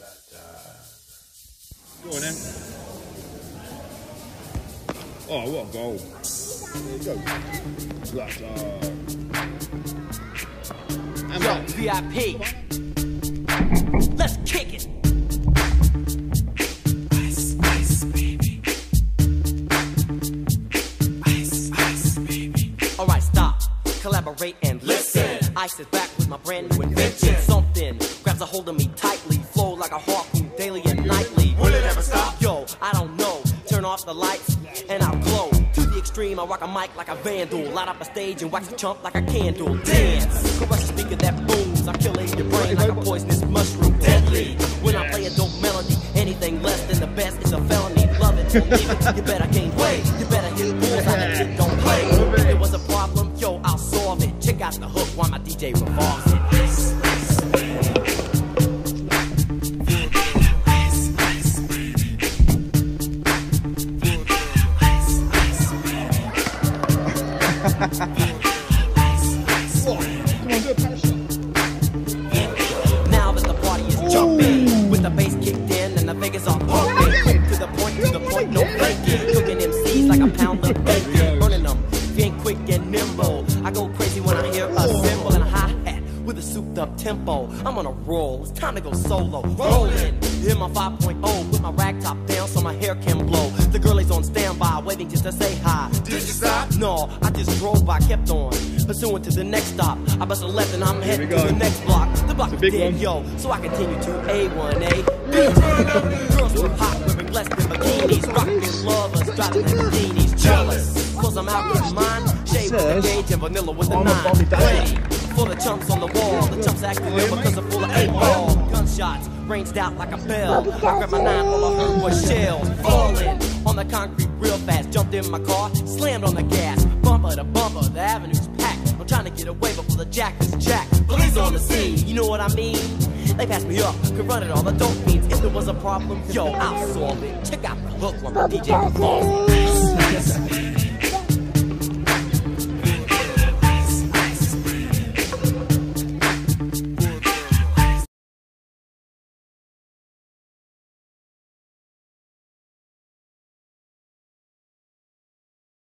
Go on then. Oh, what a goal. There you go. Yo, VIP. Let's kick it. Ice, ice, baby. Ice, ice, baby. Alright, stop. Collaborate and listen. Ice is back with my brand new invention. Something grabs a hold of me tightly. Flow like a harpoon daily and nightly. Will it ever stop? Yo, I don't know. Turn off the lights and I'll glow. To the extreme, I rock a mic like a vandal. Light up a stage and wax a chump like a candle. Dance, crush a speaker that booms. I'm killing your brain like a poisonous mushroom. Deadly, when I play a dope melody. Anything less than the best is a felony. Love it or leave it, you better gain weight. You better hit balls, that shit don't play. If it was a problem, yo, I'll solve it. Check out the hook while my DJ revolves it. Now that the party is jumping, with the bass kicked in and the Vegas are pumping, quick to the point, no faking. Cooking MCs like a pound of bacon, burning them, being quick and nimble. I go crazy when I hear a cymbal and a hi-hat with a souped up tempo. I'm on a roll, it's time to go solo. Rolling, in my 5.0 with my rag top down so my hair can blow. The girl is on standby, waiting just to say hi. Did you stop? No, I just drove by, kept on pursuing to the next stop. I bust a left and I'm heading to the next block. The block is dead, yo, so I continue to A1A. Girls were hot, wearing less than bikinis. Rockin' lovers, driving Lamborghinis. Jealous, cause I'm out with mine. Shade with the gauge and vanilla with the 9. Ready for the chumps on the wall. The chumps acting ill because they're full of 8-ball. Gunshots ranged out like a bell. I grabbed my 9, all I heard was shells falling on the concrete real fast. Jumped in my car, slammed on the gas. Bumper to bumper, the avenue's packed. I'm trying to get away before the jack is jacked. Police on the scene, you know what I mean? They passed me up, could run it all the dope means. If there was a problem, yo, I'll solve it. Check out the hook while my DJ revolves it.